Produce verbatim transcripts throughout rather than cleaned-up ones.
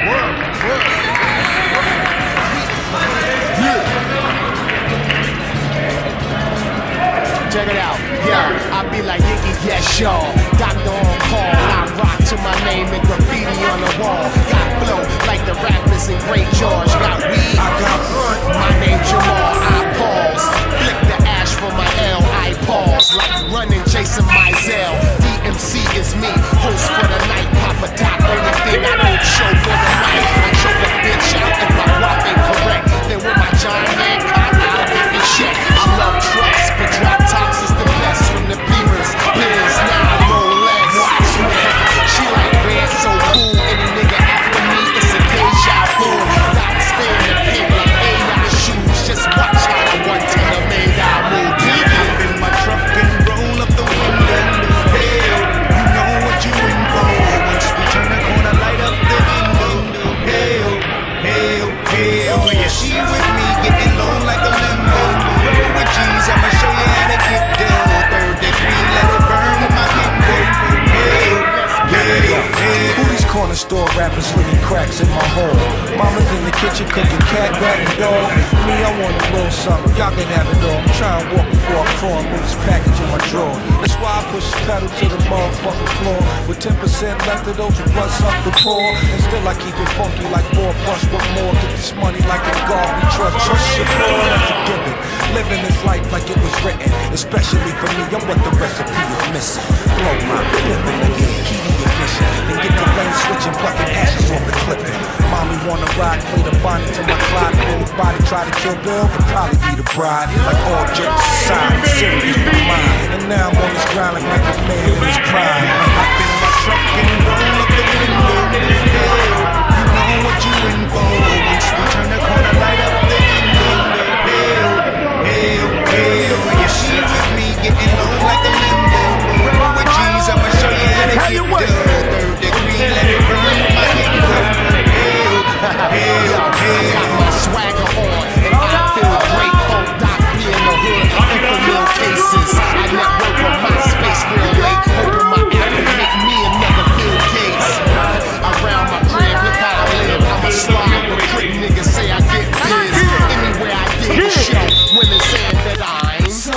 Check it out, yo, I be like Iggy, yes, y'all. Doctor on call, I rock to my name and graffiti on the wall. Got flow like the rappers in Great George. Got weed, I got front. My name Jamal, I pause. Flick the ash for my L, I pause. Like running, chasing my Zell. D M C is me, host for the night. Papa top, only thing I don't show for the night. I choke a bitch out if my rock ain't correct. Then with my John Hancock, I'll make it shit. I love trucks, but drop tops is the best from the Beamers. Biz, now Rolex. Watch me. She like red, so cool. Any nigga after me, it's a deja vu. Doc stay in the pig like A I shoes. Just watch how I one ten a made I move. Hop in my truck and roll up the window. Hell, you know what you in for. Once we turn the corner, light up the window. Hell, hell, hell. Yeah, she with me, getting low like a limbo. Roll with G's, I'ma show you how to get down. Third degree, let it burn in my window. Hell, hell, hell. Who these corner store rappers slinging cracks in my hole? Mama's in the kitchen cooking cat, rat, and dog. Me, I want a little something, y'all can have it all. I'm trying to walk before I crawl and move this package in my drawer. That's why I push the pedal to the motherfucking floor. With ten percent left of those who bust up the poor. And still I keep it funky like more plus what more. Get this money like a God we trust. Trust your Lord and forgive it. Living this life like it was written. Especially for me, I'm what the recipe is missing. Blow my living again, key to your mission. And get the lane switching, plucking ashes off the clipping. Mommy wanna ride, play the Bonnie to my Clyde. If anybody try to kill Bill, could probably be the bride. Like all jokes aside, I'm serious with mine. And now I'm on this ground like a man in his prime. Hop in my truck and roll up the window. Hell, you know what you in for. Once we turn the corner, light up the window. Hell, hell, hell. Yeah, she with me, getting low like a limbo. Roll with G's, I'ma show you how to get down. Third degree, let it burn in my window. Hell, hell, I got my swagger on, and I feel great. Old Doc be in the hood, and for real cases. I network on my space real late. Open my app and make me another Bill Gates. Around my crib, look how I live. I'm a slide with quick niggas say I get biz. Anywhere I did the show, women saying that I'm so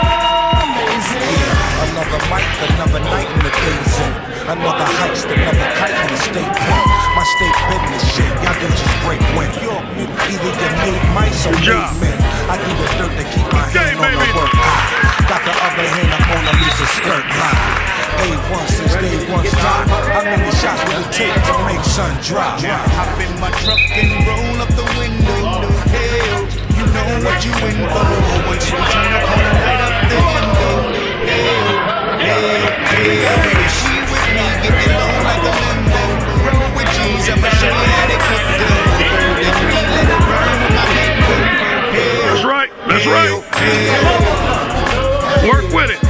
amazing. Another mic, another night in the days in. Another heist, another kite in the state pen. My state business shit, y'all do just break when. Either you need mice or made men. I do the dirt to keep my hand on the work. Got the other hand up on the Lisa skirt line. A one since day one stop. How many shots will it take to make sun drop? hop in my truck and roll up the window. Hell, you know what you in for. Once you turn the corner, light up the window. Hell, hell, hell. Yeah, she with me, getting low like a limbo. Roll with G's, I'ma show you how to get down. Third degree, let it burn in my window. Hell, that's right, that's hell, right. Hell. Work with it.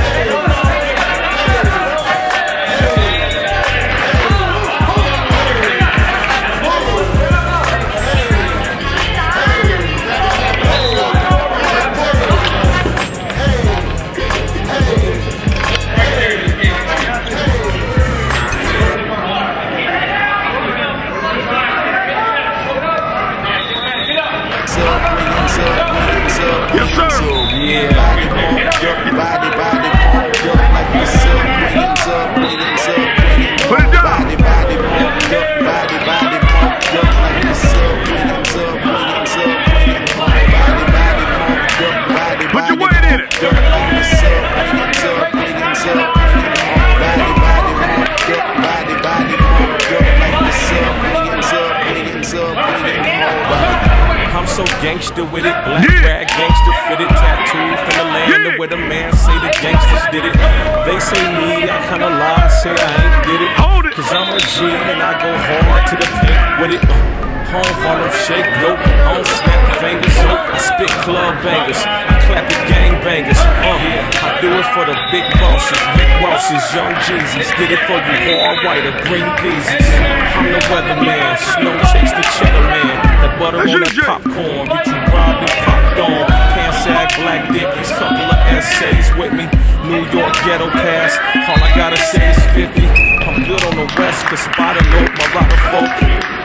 Yes, sir. Yeah. Body, body, pumped up like myself. Millions up, millions up, millions up. Put it down. Body, body, pumped up. Body, body, pumped up like myself. Millions up, millions up, millions up. Body, body, pumped up. Body, Put your body, weight in it. pumped up like myself. Millions up, millions up, millions up. Body, body, pumped up. Body, body, pumped up like myself. Millions up, millions up, millions up. I'm so gangster with it, black Yeah. rag gangster fitted, tattooed from the land Yeah. where the man say the gangsters did it. They say me, I kinda lie, say I ain't did it. Hold it. Cause I'm a G and I go hard to the paint with it. Home Harlem shake, yo, I don't snap fingers, yo. I spit club bangers, I clap the gang bangers. Uh, I do it for the big bosses, big bosses, young Jesus. Did it for you, hard white or green peasy. I'm the weatherman, snow chase the cheddar man. The butter on the popcorn, get you robbed and popped on. Can't sag black dickies, couple of essays with me. New York ghetto pass, all I gotta say is fifty. I'm good on the west, cause spot and load my rocker folk.